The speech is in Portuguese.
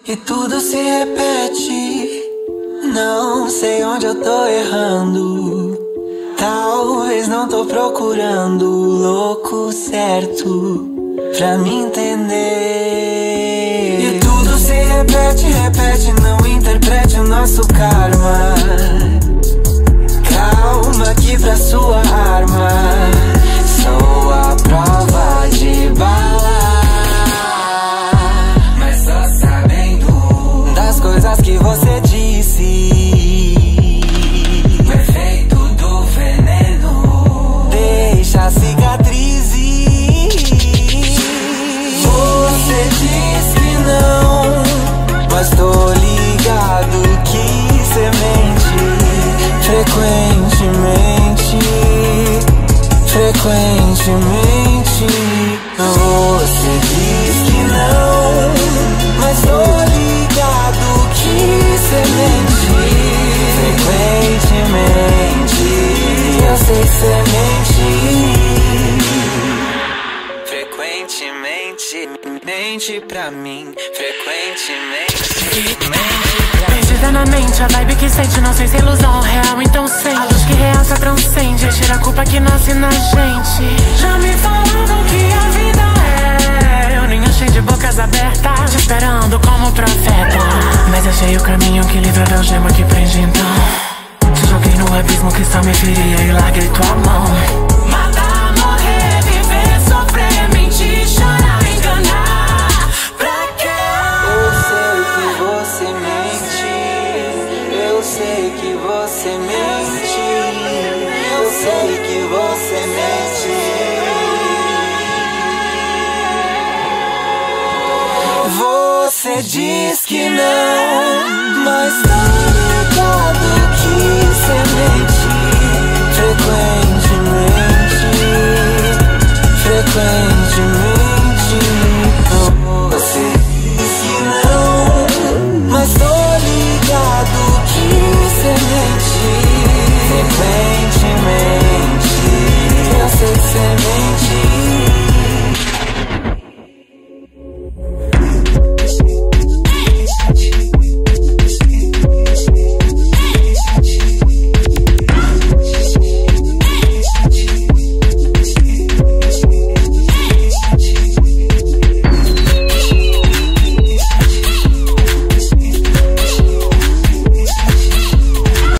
E tudo se repete. Não sei onde eu tô errando. Talvez não tô procurando o louco certo pra me entender. E tudo se repete, repete. Não interprete o nosso karma. Calma aqui pra sua arma. Sou a prova de bala. Mas só sabendo das coisas que você disse. O efeito do veneno deixa cicatrizes. Você diz que não, mas tô ligado que cê mente. Frequentemente, frequentemente. Você diz que não, mas tô ligado que cê mente. Frequentemente, eu sei que cê mente. Frequentemente, mente pra mim. Frequentemente, mente pra mim. Perdida na mente, a vibe que sente. Não sei se é ilusão ou real, então sente. A luz que realça transcende, tira a culpa que nasce na gente. Já me falavam que a vida é. Eu nem achei de bocas abertas, te esperando como profeta. Mas achei o caminho que livra da algema que prende então. Te joguei no abismo que só me feria e larguei tua mão. Matar, morrer, viver, sofrer, mentir, chorar, enganar. Pra quê? Eu sei que você mente. Eu sei que você mente. Eu sei que você mente. Você diz que não, mas tá ligado que cê mente. Frequentemente, frequentemente. Você diz que não, mas tô ligado que cê mente. Frequentemente, eu sei que cê mente.